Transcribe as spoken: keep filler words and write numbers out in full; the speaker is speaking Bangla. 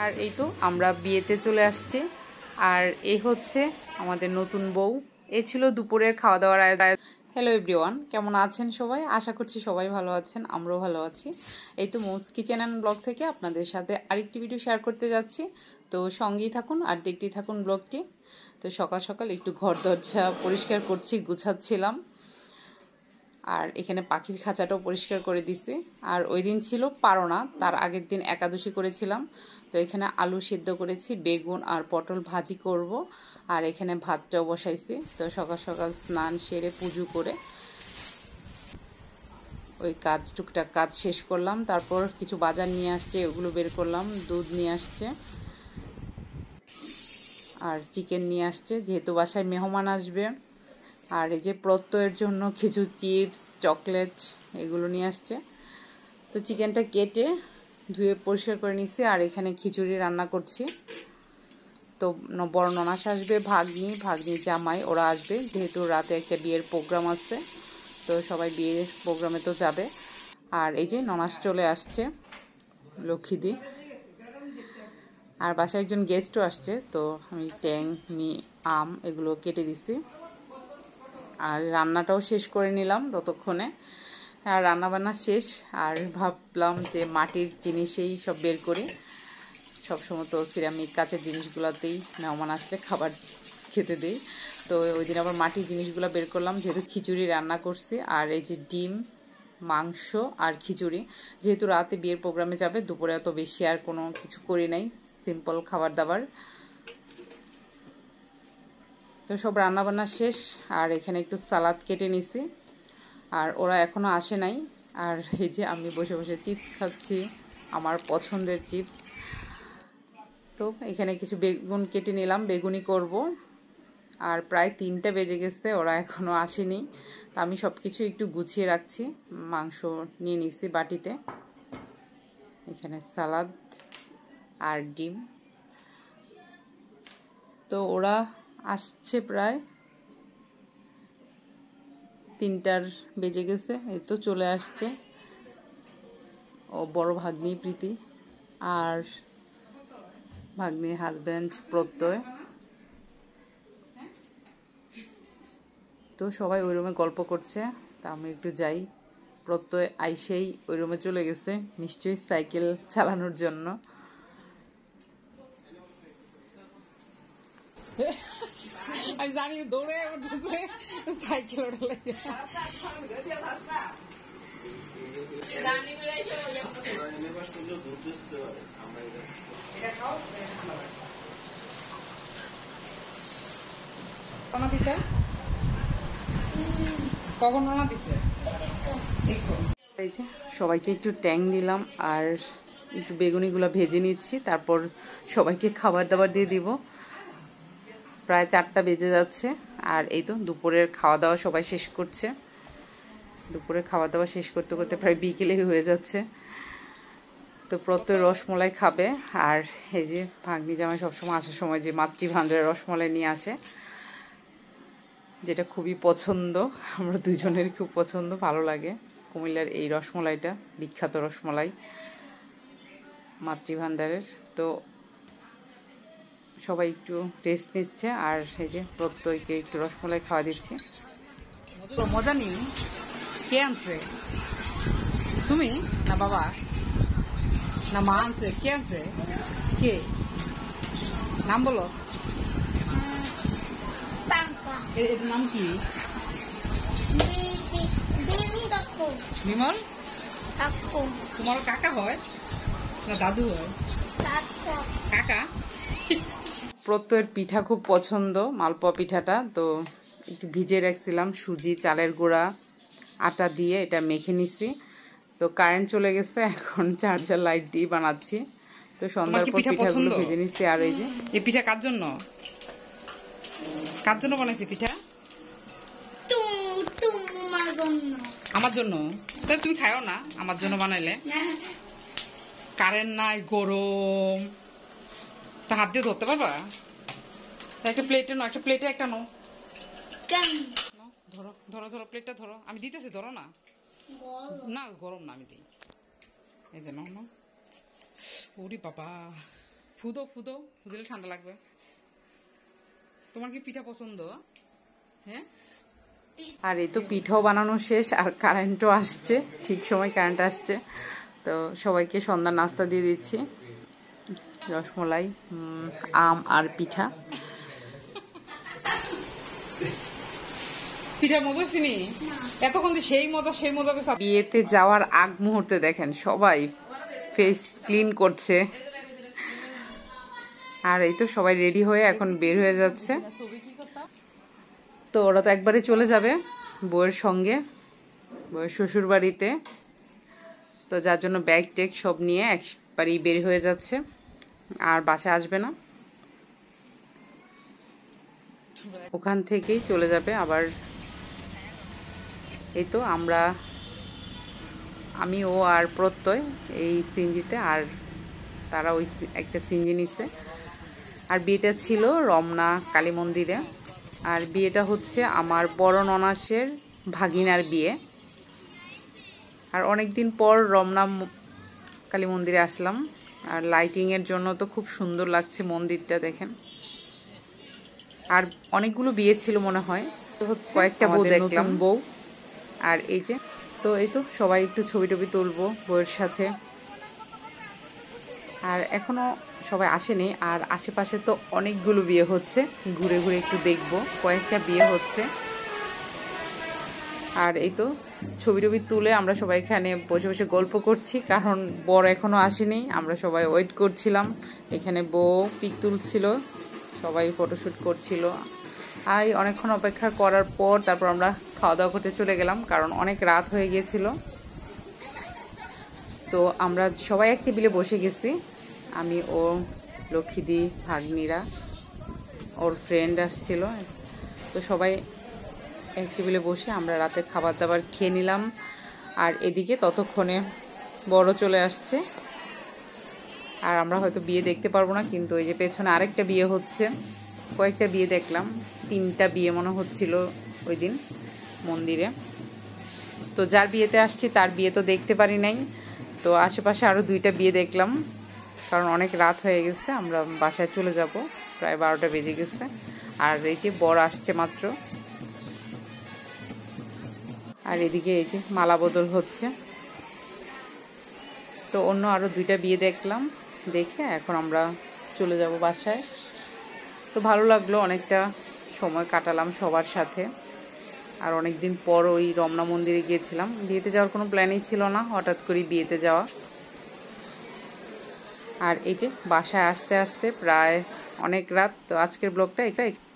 আর এই তো আমরা বিয়েতে চলে আসছি। আর এই হচ্ছে আমাদের নতুন বউ। এই ছিল দুপুরের খাওয়া দাওয়ার আয়োজন। হ্যালো এভরিওয়ান, কেমন আছেন সবাই? আশা করছি সবাই ভালো আছেন, আমরাও ভালো আছি। এই তো মোস কিচেন অ্যান্ড ব্লগ থেকে আপনাদের সাথে আরেকটি ভিডিও শেয়ার করতে যাচ্ছি। তো সঙ্গেই থাকুন আর দেখতেই থাকুন ব্লগটি। তো সকাল সকাল একটু ঘর দরজা পরিষ্কার করছি, গুছাচ্ছিলাম। আর এখানে পাখির খাঁচাটাও পরিষ্কার করে দিছি। আর ওই দিন ছিল পারোনা, তার আগের দিন একাদশী করেছিলাম। তো এখানে আলু সিদ্ধ করেছি, বেগুন আর পটল ভাজি করব। আর এখানে ভাতটাও বসাইছি। তো সকাল সকাল স্নান সেরে পুজো করে ওই কাজ টুকটাক কাজ শেষ করলাম। তারপর কিছু বাজার নিয়ে আসছে, ওগুলো বের করলাম। দুধ নিয়ে আসছে আর চিকেন নিয়ে আসছে, যেহেতু বাসায় মেহমান আসবে। আর এই যে প্রত্যয়ের জন্য কিছু চিপস, চকলেট এগুলো নিয়ে আসছে। তো চিকেনটা কেটে ধুয়ে পরিষ্কার করে নিচ্ছি। আর এখানে খিচুড়ি রান্না করছি। তো বড় ননাস আসবে, ভাগ্নি ভাগ্নি জামাই ওরা আসবে, যেহেতু রাতে একটা বিয়ের প্রোগ্রাম আছে। তো সবাই বিয়ের প্রোগ্রামে তো যাবে। আর এই যে ননাস চলে আসছে, লক্ষ্মীদি। আর বাসায় একজন গেস্টও আসছে। তো আমি ট্যাং মি আম এগুলো কেটে দিছি। আর রান্নাটাও শেষ করে নিলাম ততক্ষণে। আর রান্নাবান্না শেষ। আর ভাবলাম যে মাটির জিনিসেই সব বের করি। সবসময় তো সিরামিক কাচের জিনিসগুলোতেই মেহমান আসলে খাবার খেতে দিই। তো ওই দিন আবার মাটির জিনিসগুলো বের করলাম, যেহেতু খিচুড়ি রান্না করছি। আর এই যে ডিম, মাংস আর খিচুড়ি, যেহেতু রাতে বিয়ের প্রোগ্রামে যাবে, দুপুরে এত বেশি আর কোনো কিছু করি নাই, সিম্পল খাবার দাবার। তো সব রান্নাবান্না শেষ। আর এখানে একটু সালাদ কেটে নিছি। আর ওরা এখনও আসে নাই। আর এই যে আমি বসে বসে চিপস খাচ্ছি, আমার পছন্দের চিপস। তো এখানে কিছু বেগুন কেটে নিলাম, বেগুনি করব। আর প্রায় তিনটা বেজে গেছে, ওরা এখনও আসেনি। তো আমি সব কিছু একটু গুছিয়ে রাখছি। মাংস নিয়ে নিছি বাটিতে, এখানে সালাদ আর ডিম। তো ওরা আসছে, প্রায় তিনটার বেজে গেছে, এই তো চলে আসছে। ও বড় ভাগ্নি প্রীতি আর ভাগ্নির হাজব্যান্ড প্রত্যয়। তো সবাই ওই রুমে গল্প করছে। তা আমি একটু যাই। প্রত্যয় আইসেই ওই রুমে চলে গেছে, নিশ্চয়ই সাইকেল চালানোর জন্য। আমি জানি দৌড়ে উঠতেছে সাইকেল ওঠালে। কখন রান্না দিছে? এই যে সবাইকে একটু ট্যাং দিলাম আর একটু বেগুনিগুলো ভেজে নিচ্ছি। তারপর সবাইকে খাবার দাবার দিয়ে দিব। প্রায় চারটা বেজে যাচ্ছে। আর এই তো দুপুরের খাওয়া দাওয়া সবাই শেষ করছে। দুপুরের খাওয়া দাওয়া শেষ করতে করতে প্রায় বিকেলে হয়ে যাচ্ছে। তো প্রত্যয় রসমলাই খাবে। আর এই যে ভাগ্নি জামাই সবসময় আসার সময় যে মাতৃভাণ্ডারের রসমলাই নিয়ে আসে, যেটা খুবই পছন্দ, আমরা দুজনের খুব পছন্দ, ভালো লাগে। কুমিল্লার এই রসমলাইটা বিখ্যাত রসমলাই মাতৃভাণ্ডারের। তো সবাই একটু রেস্ট নিচ্ছে। আর এই যে প্রত্যয়কে একটু রসমলাই খাওয়া দিচ্ছি। মজা নেই? কে আনছে? তুমি না বাবা না মা আনছে? কে আনছে? কে? নাম বলো। এর নাম কি? বিমল। তোমার কাকা হয় না দাদু হয়? কাকা। প্রত্যয়ের পিঠা খুব পছন্দ, মালপোয়া পিঠাটা। তো একটু ভিজে রাখছিলাম, সুজি, চালের গুঁড়া, আটা দিয়ে এটা মেখে নিছি। তো কারেন্ট চলে গেছে, এখন চার্জার লাইট দিয়ে বানাচ্ছি। তো সন্ধ্যার পর পিঠাগুলো ভেজে নিচ্ছি। আর এই যে এই পিঠা কার জন্য কার জন্য বানাইছি পিঠা? আমার জন্য। তাহলে তুমি খাও না আমার জন্য বানাইলে? কারেন্ট নাই, গরম, তা হাত দিয়ে ধরতে পারবা? একটা প্লেটে নো, একটা প্লেটে একটা নো। ধরো ধরো ধরো প্লেটটা ধরো, আমি দিতেছি, ধরো না। না গরম না, আমি দিই। এই যে নাও না। ওরে বাবা, ফুদো ফুদো ফুদিলে ঠান্ডা লাগবে। তোমার কি পিঠা পছন্দ? হ্যাঁ। আর এই তো পিঠাও বানানো শেষ আর কারেন্টও আসছে, ঠিক সময় কারেন্ট আসছে। তো সবাইকে সন্ধ্যার নাস্তা দিয়ে দিচ্ছি, রসমলাই, আম আর পিঠা। পিঠা মজা চিনি এতক্ষণ সেই মজা সেই মজা। বিয়েতে যাওয়ার আগ মুহূর্তে দেখেন সবাই ফেস ক্লিন করছে। আর এই তো সবাই রেডি হয়ে এখন বের হয়ে যাচ্ছে। তো ওরা তো একবারে চলে যাবে বউয়ের সঙ্গে বউয়ের শ্বশুর বাড়িতে। তো যার জন্য ব্যাগ টেগ সব নিয়ে একবারেই বের হয়ে যাচ্ছে, আর বাসায় আসবে না, ওখান থেকেই চলে যাবে আবার। এই তো আমরা, আমি ও আর প্রত্যয় এই সিনজিতে, আর তারা ওই একটা সিনজি নিছে। আর বিয়েটা ছিল রমনা কালী মন্দিরে। আর বিয়েটা হচ্ছে আমার বড় ননাসের ভাগিনার বিয়ে। আর অনেক দিন পর রমনা কালী মন্দিরে আসলাম। আর লাইটিংয়ের জন্য তো খুব সুন্দর লাগছে মন্দিরটা, দেখেন। আর অনেকগুলো বিয়ে ছিল মনে হয়, হচ্ছে কয়েকটা বউ দেখলাম বউ। আর এই যে তো এই তো সবাই একটু ছবি টবি তুলবো বউয়ের সাথে। আর এখনো সবাই আসেনি, আর আশেপাশে তো অনেকগুলো বিয়ে হচ্ছে, ঘুরে ঘুরে একটু দেখবো, কয়েকটা বিয়ে হচ্ছে। আর এই তো ছবি টবি তুলে আমরা সবাই এখানে বসে বসে গল্প করছি, কারণ বর এখনো আসেনি, আমরা সবাই ওয়েট করছিলাম। এখানে বউ পিক তুলছিল, সবাই ফটোশ্যুট করছিল। আর অনেকক্ষণ অপেক্ষা করার পর তারপর আমরা খাওয়া দাওয়া করতে চলে গেলাম, কারণ অনেক রাত হয়ে গিয়েছিল। তো আমরা সবাই এক টেবিলে বসে গেছি, আমি ও লক্ষ্মীদি ভাগ্নিরা, ওর ফ্রেন্ড আসছিল। তো সবাই এক টেবিলে বসে আমরা রাতের খাবার দাবার খেয়ে নিলাম। আর এদিকে ততক্ষণে বড় চলে আসছে। আর আমরা হয়তো বিয়ে দেখতে পারবো না, কিন্তু ওই যে পেছনে আরেকটা বিয়ে হচ্ছে, কয়েকটা বিয়ে দেখলাম, তিনটা বিয়ে মনে হচ্ছিল ওই দিন মন্দিরে। তো যার বিয়েতে আসছি তার বিয়ে তো দেখতে পারি নাই। তো আশেপাশে আরও দুইটা বিয়ে দেখলাম, কারণ অনেক রাত হয়ে গেছে, আমরা বাসায় চলে যাব, প্রায় বারোটা বেজে গেছে। আর এই যে বর আসছে মাত্র। আর এদিকে এই যে মালা বদল হচ্ছে। তো অন্য আরও দুইটা বিয়ে দেখলাম, দেখে এখন আমরা চলে যাব বাসায়। তো ভালো লাগলো, অনেকটা সময় কাটালাম সবার সাথে। আর অনেক দিন পর ওই রমনা মন্দিরে গিয়েছিলাম। বিয়েতে যাওয়ার কোনো প্ল্যানই ছিল না, হঠাৎ করে বিয়েতে যাওয়া। আর এই যে বাসায় আসতে আসতে প্রায় অনেক রাত। তো আজকের ব্লগটা এটা